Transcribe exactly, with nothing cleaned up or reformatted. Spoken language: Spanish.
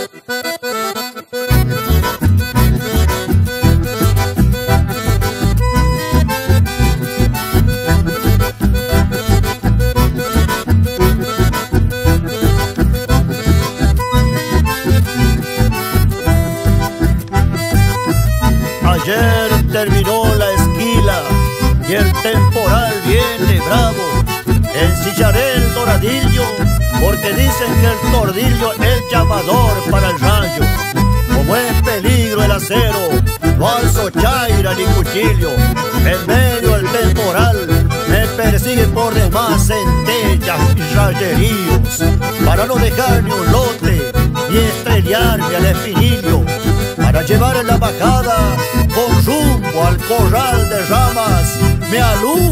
Ayer terminó la esquila y el temporal viene bravo. Ensillaré el doradillo porque dicen que el tordillo es el llamador para el rayo. Como es peligro el acero, no alzo chaira ni cuchillo. En medio del temporal me persiguen por demás centellas y rayeríos, para no dejar ni un lote ni estrellarme al espinillo. Para llevar en la bajada con rumbo al corral de ramas me alumbro